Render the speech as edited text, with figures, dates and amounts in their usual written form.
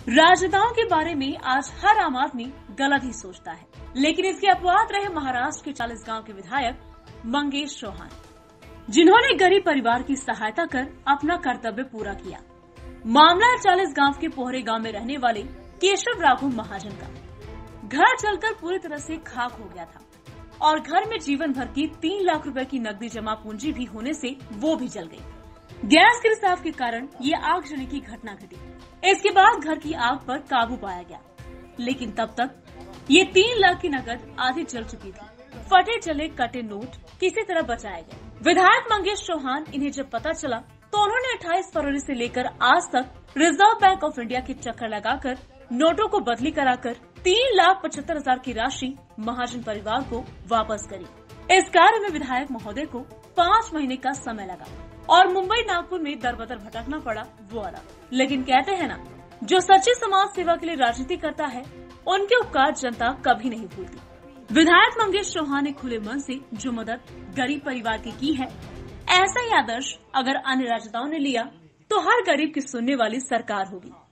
राजनेताओं के बारे में आज हर आम आदमी गलत ही सोचता है, लेकिन इसके अपवाद रहे महाराष्ट्र के 40 गांव के विधायक मंगेश चौहान, जिन्होंने गरीब परिवार की सहायता कर अपना कर्तव्य पूरा किया। मामला है 40 गांव के पोहरे गांव में रहने वाले केशव राघव महाजन का। घर जलकर पूरी तरह से खाक हो गया था और घर में जीवन भर की 3 लाख रुपए की नकदी जमा पूंजी भी होने से वो भी जल गई। गैस के रिसाव के कारण ये आग जलने की घटना घटी। इसके बाद घर की आग पर काबू पाया गया, लेकिन तब तक ये 3 लाख की नकद आधी जल चुकी थी। फटे जले कटे नोट किसी तरह बचाए गए। विधायक मंगेश चौहान, इन्हें जब पता चला तो उन्होंने 28 फरवरी से लेकर आज तक रिजर्व बैंक ऑफ इंडिया के चक्कर लगाकर नोटों को बदली कराकर 3,75,000 की राशि महाजन परिवार को वापस करी। इस कार्य में विधायक महोदय को 5 महीने का समय लगा और मुंबई नागपुर में दर-बदर भटकना पड़ा, वो अलग। लेकिन कहते हैं ना, जो सच्ची समाज सेवा के लिए राजनीति करता है उनके उपकार जनता कभी नहीं भूलती। विधायक मंगेश चौहान ने खुले मन से जो मदद गरीब परिवार की है, ऐसा ही आदर्श अगर अन्य राजनेताओं ने लिया तो हर गरीब की सुनने वाली सरकार होगी।